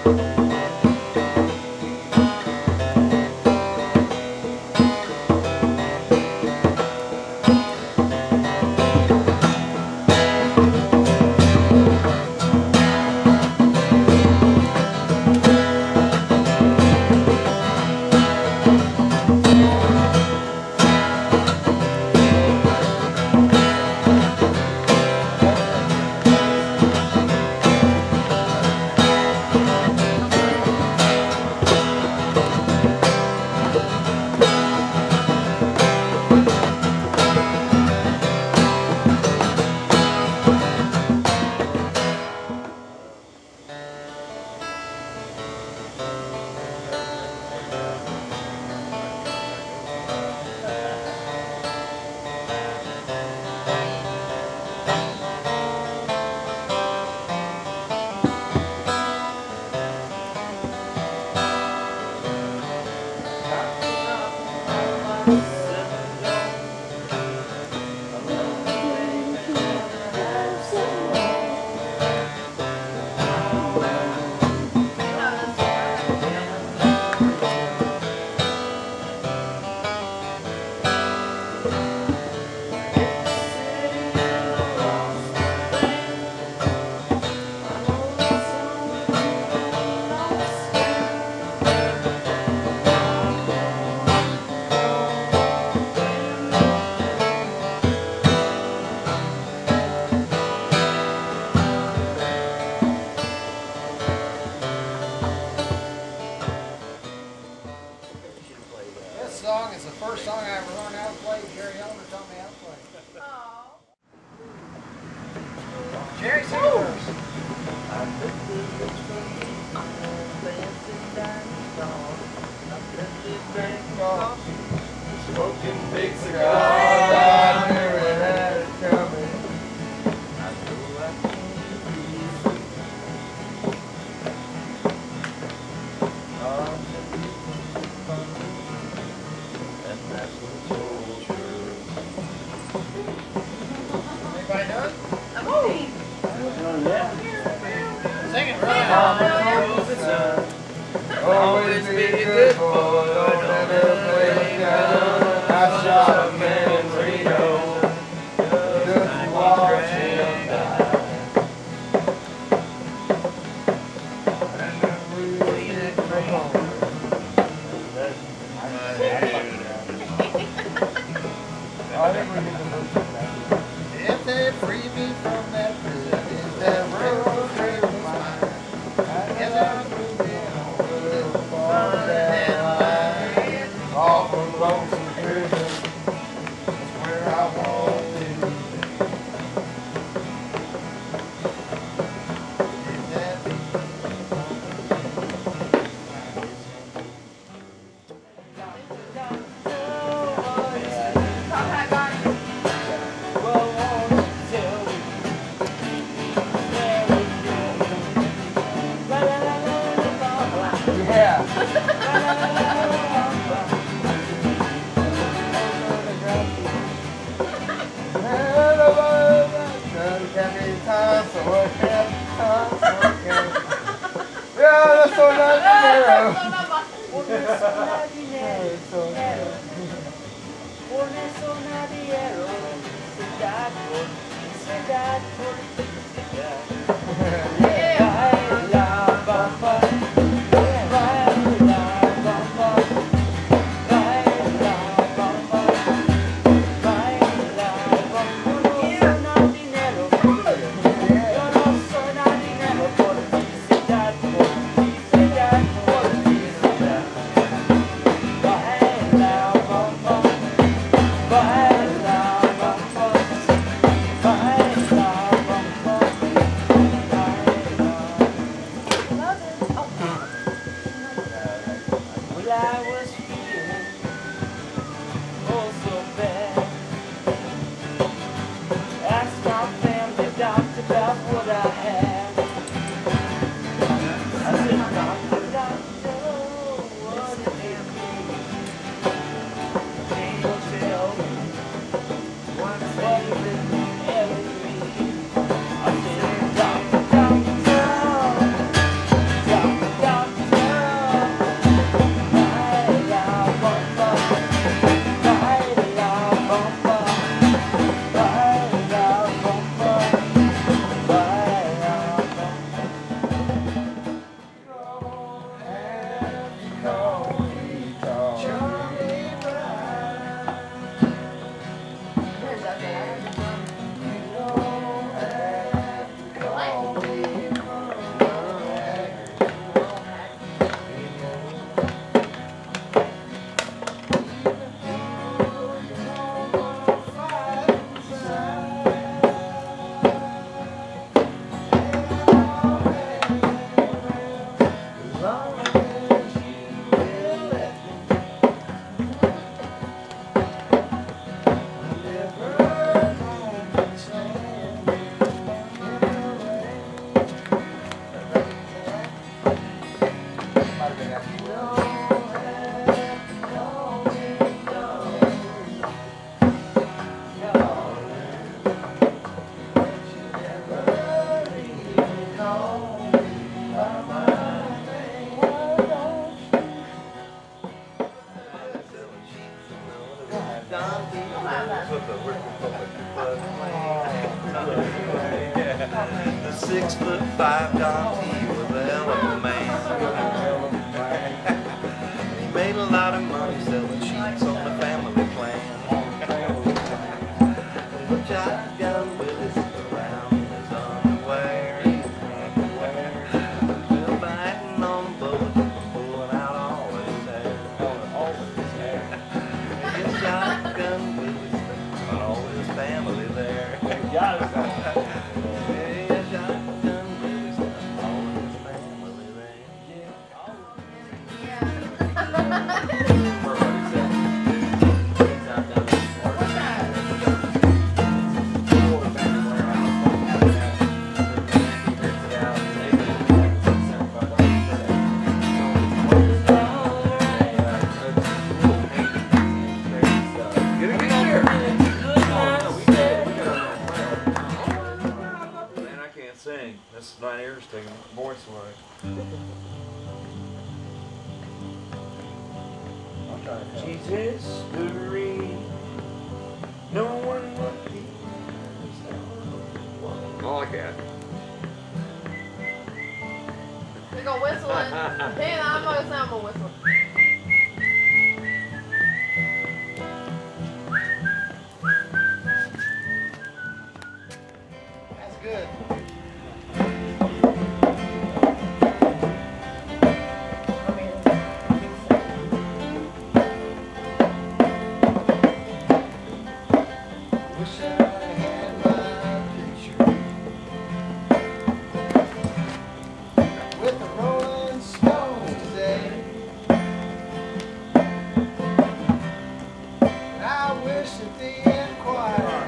Always be a good boy, don't ever play down. I shot a man in Reno, just to watch him die. And then we did come home. If they free me from that prison, is that real free of mine? I guess I'm moving over a little farther than line. Off from Lonesome Prison, that's where I want to be. Is that me? The 6'5" donkey was a hell of a man. He made a lot of money selling sheets on the family plan. The shotgun with his around his underwear. Still biting on the bullet, pulling out all his hair. His shotgun with his all his family there. Sing. That's my ears taking voice away. She's history. No one would be. All I can. They're gonna whistling. Then I'm gonna sound more whistling. That's good. Wish I had my picture with the Rolling Stones today. I wish that the Enquirer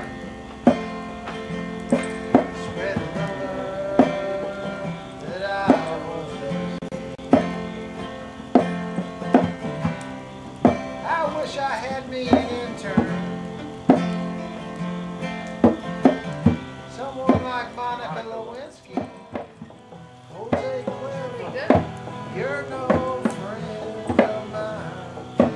spread the rumor that I was there. I wish I had me an intern. Someone like Monica Lewinsky. Jose Query, you're no friend of mine.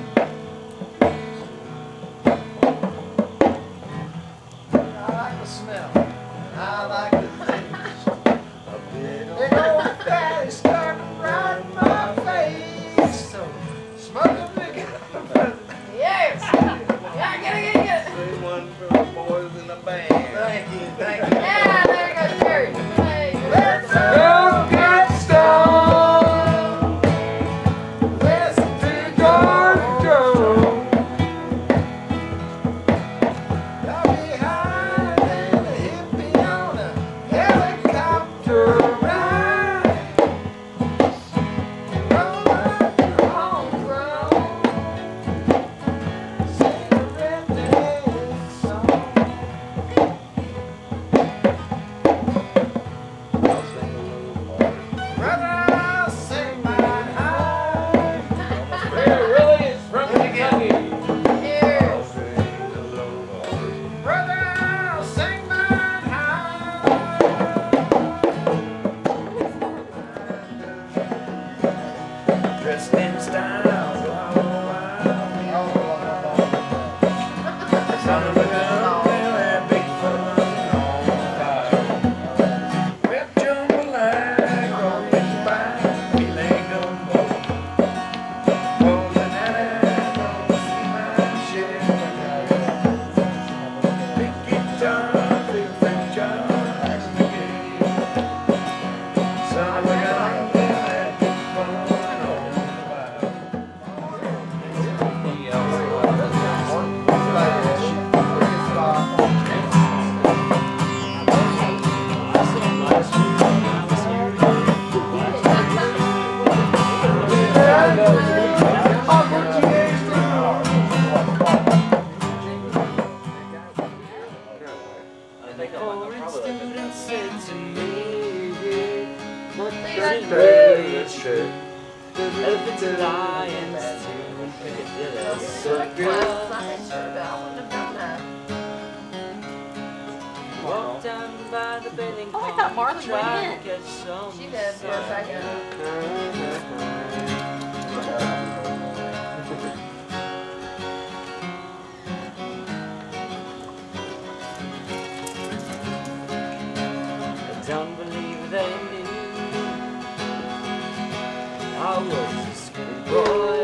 I like the smell. I like the taste. Big old fatty starting right in my face. So smoke a big. Yes! Yeah, get it. Say one for the boys in the band. Thank you. Yeah, there goes Jerry. Hey, Let's go get stoned. Listen to George Jones. Y'all behind in a hippie on a helicopter ride. Elephants and lions too. Walk down by the bending Oh, I thought Marley went in. She did for a second. I don't believe they knew I was a schoolboy.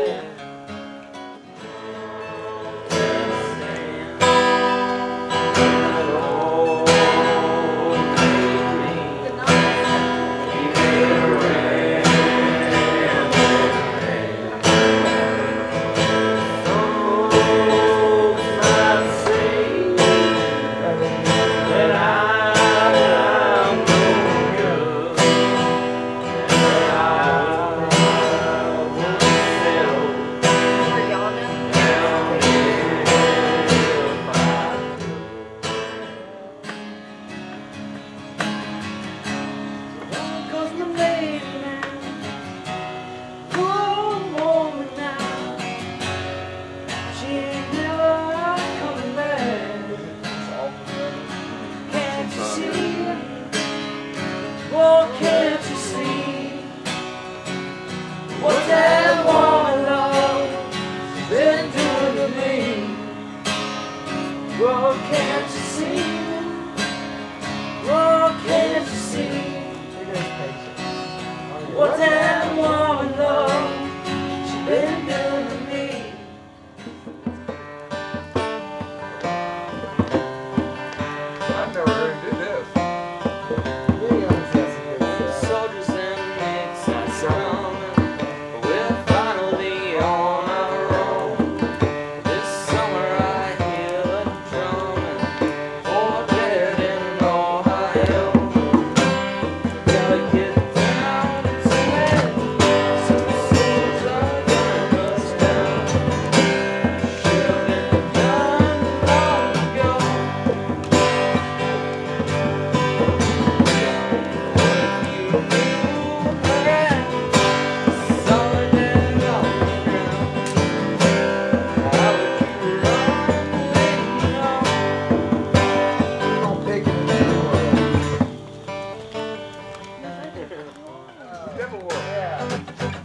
What that woman love she been doing to me? I've never heard him do this. Soldiers and mates are coming. We're finally on our own. This summer I hear the drumming for dead in Ohio. Gotta get down to it. Some souls are gonna bust down. Should have been done long ago. Devil Wolf. Yeah.